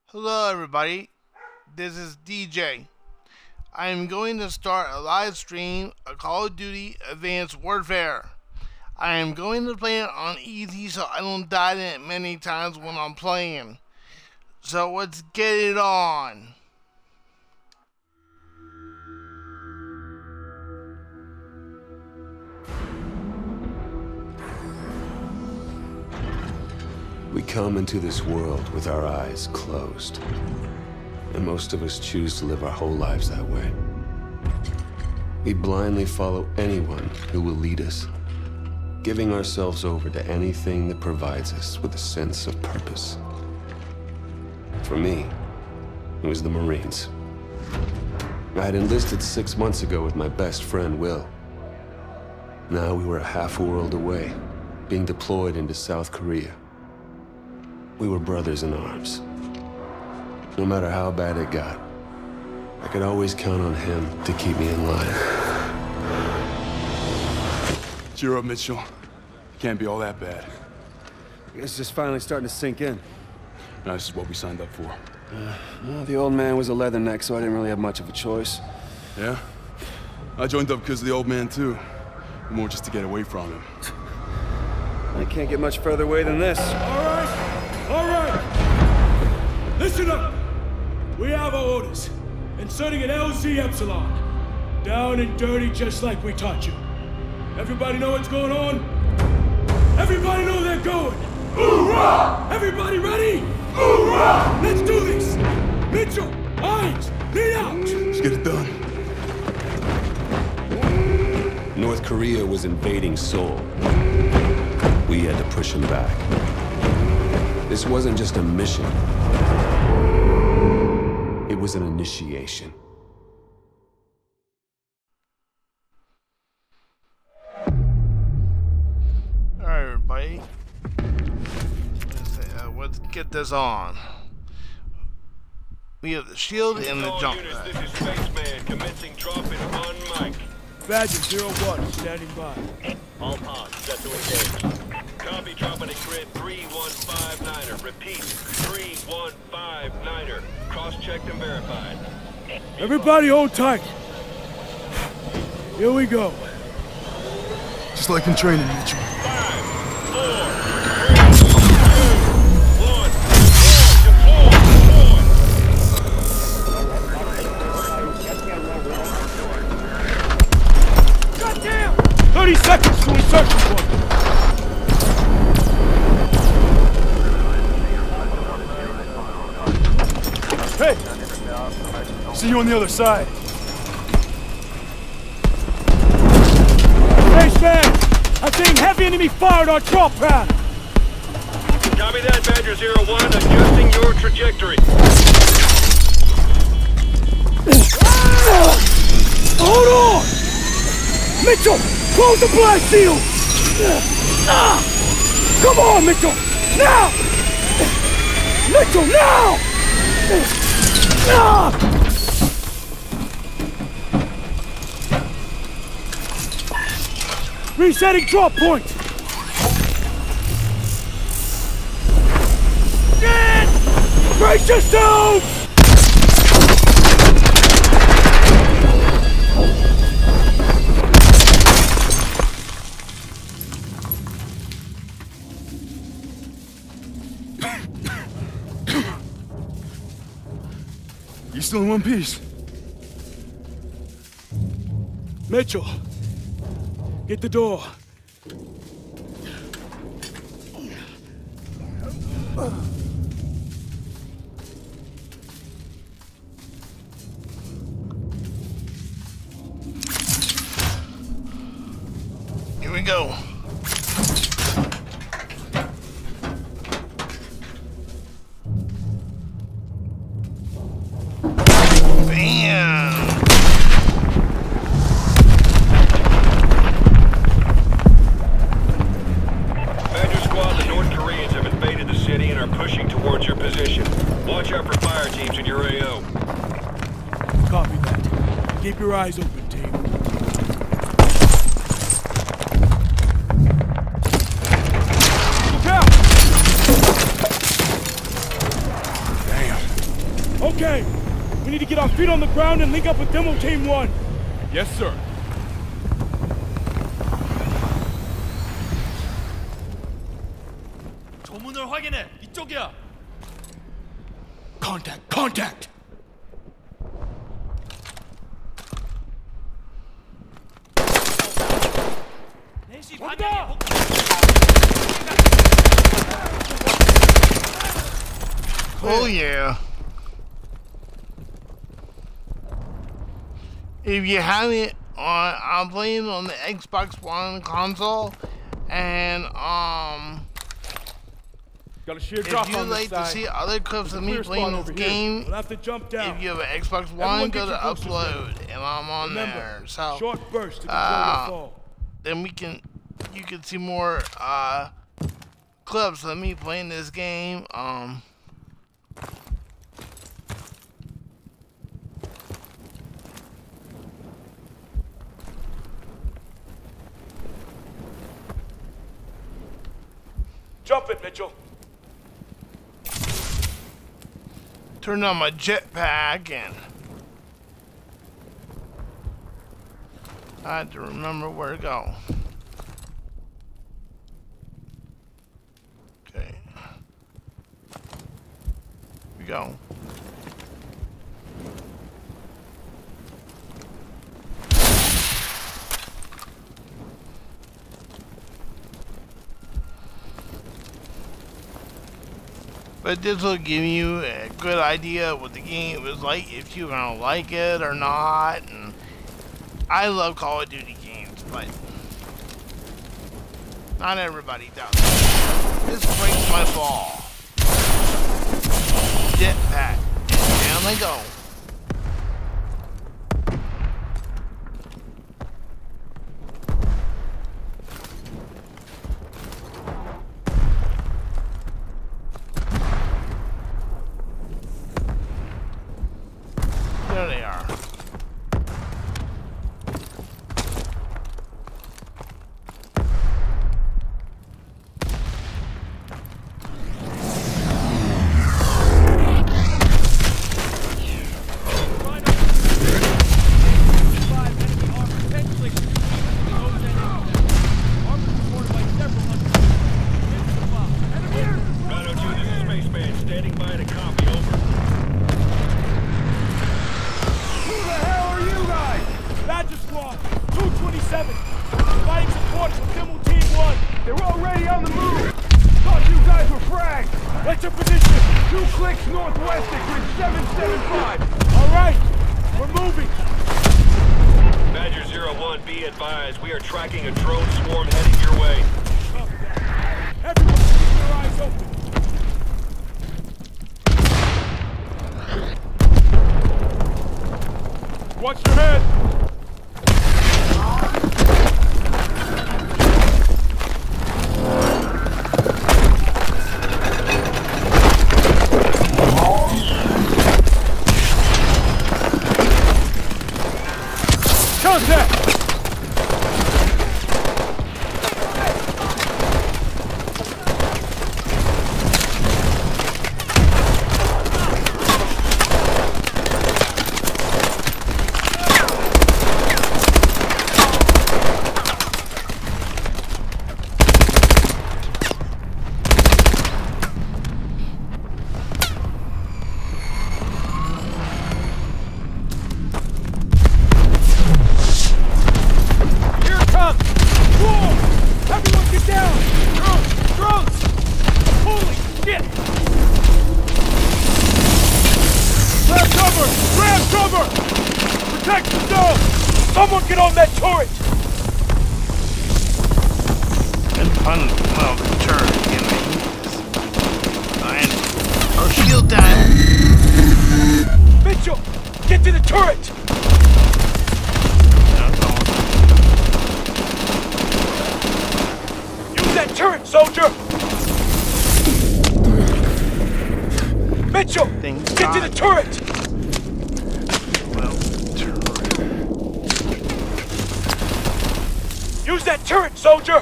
Hello everybody, this is DJ. I am going to start a live stream of Call of Duty Advanced Warfare. I am going to play it on easy so I don't die in it many times when I'm playing. So let's get it on. We come into this world with our eyes closed. And most of us choose to live our whole lives that way. We blindly follow anyone who will lead us, giving ourselves over to anything that provides us with a sense of purpose. For me, it was the Marines. I had enlisted 6 months ago with my best friend, Will. Now we were a half a world away, being deployed into South Korea. We were brothers in arms. No matter how bad it got, I could always count on him to keep me in line. Cheer up, Mitchell. Can't be all that bad. It's just finally starting to sink in. No, this is what we signed up for. Well, the old man was a leatherneck, so I didn't really have much of a choice. Yeah? I joined up because of the old man, too. More just to get away from him. I can't get much further away than this. All right! Listen up! We have our orders. Inserting an LZ Epsilon. Down and dirty just like we taught you. Everybody know what's going on? Everybody know they're going! Hoorah! Everybody ready? Hoorah! Let's do this! Mitchell, Hines, lead out! Let's get it done. North Korea was invading Seoul. We had to push him back. This wasn't just a mission. It was an initiation. Alright everybody, let's get this on. We have the shield and the jump Units, pad. this is Spaceman, commencing drop in on mic. Badger 01, standing by. All pods set to engage. Copy, dropping at grid 3159er. Repeat, 3159er. Cross-checked and verified. Everybody hold tight. Here we go. Just like in training, Mitchell. 5, 4, 3, 2, 1. Deploy! Shut down! 30 seconds to insertion point. Hey! See you on the other side. Spaceman! I'm seeing heavy enemy fire at our drop pad! Copy that, Badger 01. Adjusting your trajectory. Hold on! Mitchell! Close the blast shield! Come on, Mitchell! Now! Mitchell, now! Resetting drop point! Brace yourselves! You still in one piece? Mitchell, get the door. Here we go. Bam! Badger Squad, the North Koreans have invaded the city and are pushing towards your position. Watch out for fire teams in your AO. Copy that. Keep your eyes open, team. Look out! Okay, we need to get our feet on the ground and link up with Demo Team 1. Yes, sir. 조문을 확인해. 이쪽이야. Contact! 반대. Oh yeah. If you haven't, I'm playing on the Xbox One console, and Got a sheer if drop you'd on like this to side. see other clips of me Clear playing spot this over here. game, We'll have to jump down. if you have an Xbox One, Everyone go get to your boosters upload, and I'm on Remember, there. So short burst to control the fall. then you can see more clips of me playing this game. Jump it, Mitchell. Turn on my jetpack, and I had to remember where to go. Okay. Here we go. But this will give you a good idea of what the game was like, if you're gonna like it or not. And I love Call of Duty games, but not everybody does. This breaks my fall. Jetpack. Down they go. There they are. Rhino 2, this is Spaceman, standing by to copy, over. Who the hell are you guys? Badger Squad, 227. Providing support from Demo Team 1. They're already on the move. Thought you guys were fragged. What's your position? 2 clicks northwest at grid 775. All right, we're moving. Badger 01, be advised, we are tracking a drone swarm heading your way. Everyone keep your eyes open. Watch your head. Contact! Someone get on that turret! And fun, well, the turret, you know. And our shield down. Mitchell, get to the turret! Use that turret, soldier! Mitchell, get to the turret! Use that turret, soldier!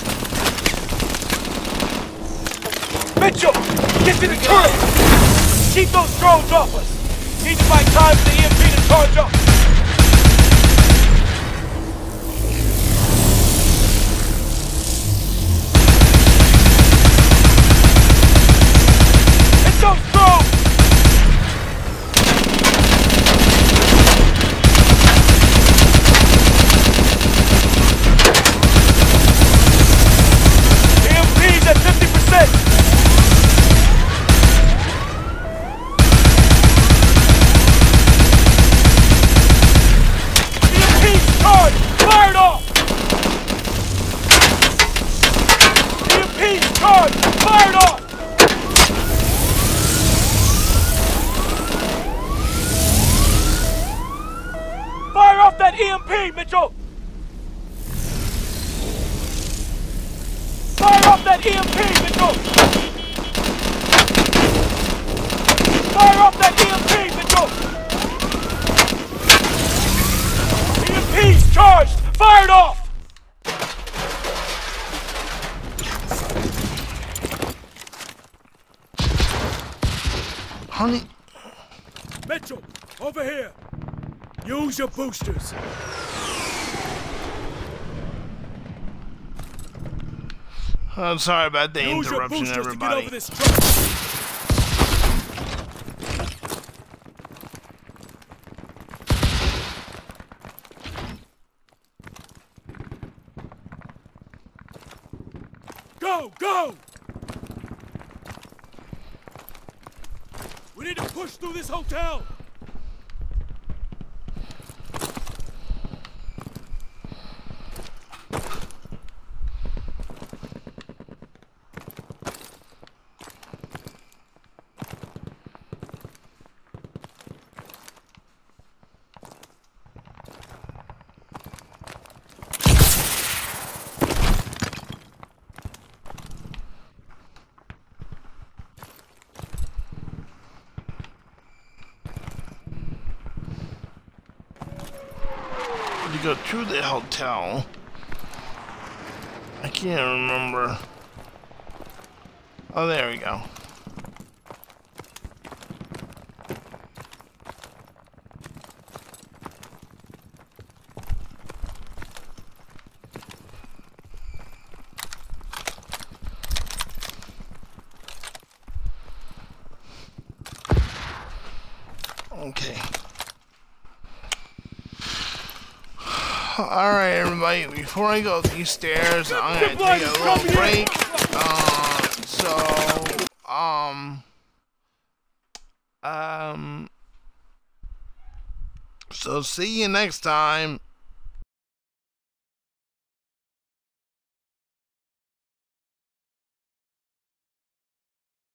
Mitchell, get to the turret! Keep those drones off us! Need to find time for the EMP to charge up! Hit those drones! EMP's at 50%! Fired off! EMP's charged! Fired off! Fire off that EMP, Mitchell! Fire off that EMP, Mitchell! Fire off that EMP, Mitchell! EMP's charged! Fired off! Honey. Mitchell, over here! Use your boosters! I'm sorry about the Use your interruption, boosters to get over everybody. this truck! Go! Go! We need to push through this hotel! To go to the hotel. I can't remember. Oh, there we go. Okay. Alright, everybody, before I go up these stairs, I'm gonna take a little break. So see you next time.